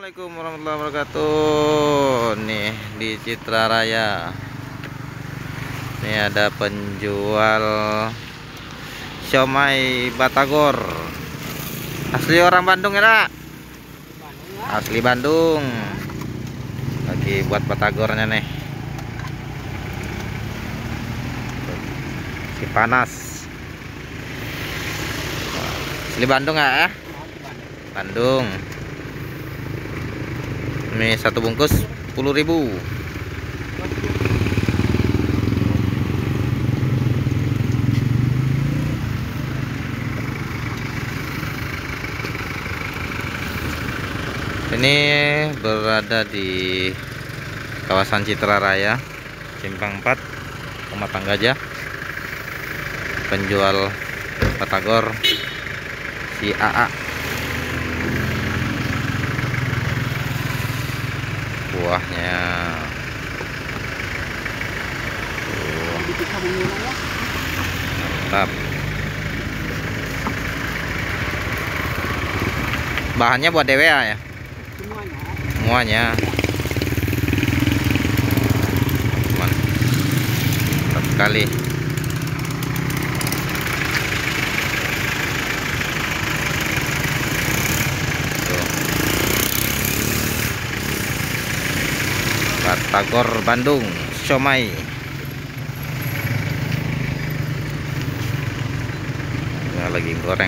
Assalamualaikum warahmatullahi wabarakatuh. Nih di Citra Raya. Ini ada penjual siomay batagor. Asli orang Bandung ya, Nak? Asli Bandung. Lagi buat batagornya nih. Si panas. Asli Bandung ya? Bandung. Ini satu bungkus 10.000. Ini berada di kawasan Citra Raya, Simpang 4, Pematang Gajah. Penjual batagor si AA. Buahnya mantap. Bahannya buat DWA ya? Semuanya. Mantap sekali. Batagor Bandung, siomay. Ya, lagi goreng.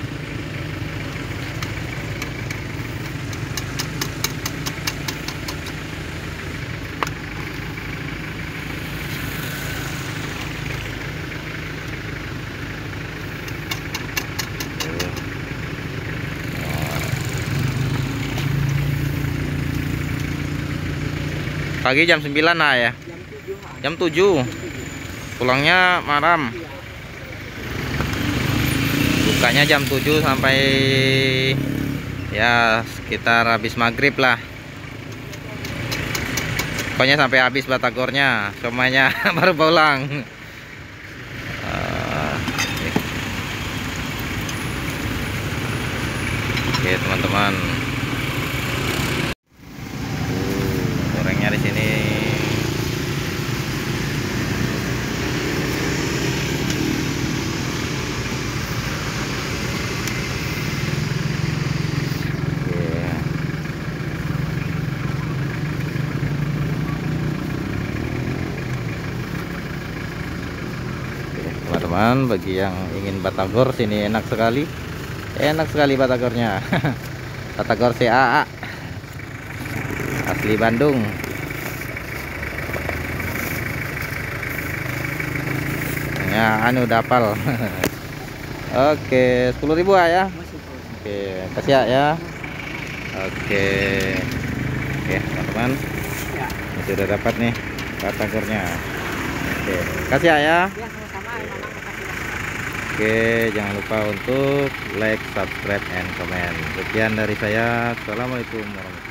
Pagi jam 9 lah ya. Jam 7. Pulangnya malam. Bukanya jam 7 sampai ya sekitar habis maghrib lah. Pokoknya sampai habis batagornya, semuanya baru pulang. Oke teman-teman. Gorengnya di sini. Teman-teman, bagi yang ingin batagor, sini enak sekali batagornya. Batagor CAA asli Bandung. Ya anu dapal. Oke 10.000 ya. Oke kasih ya. Oke teman-teman, sudah dapat nih batagornya. Oke kasih ya. Oke, jangan lupa untuk like, subscribe, and comment. Sekian dari saya. Assalamualaikum warahmatullahi wabarakatuh.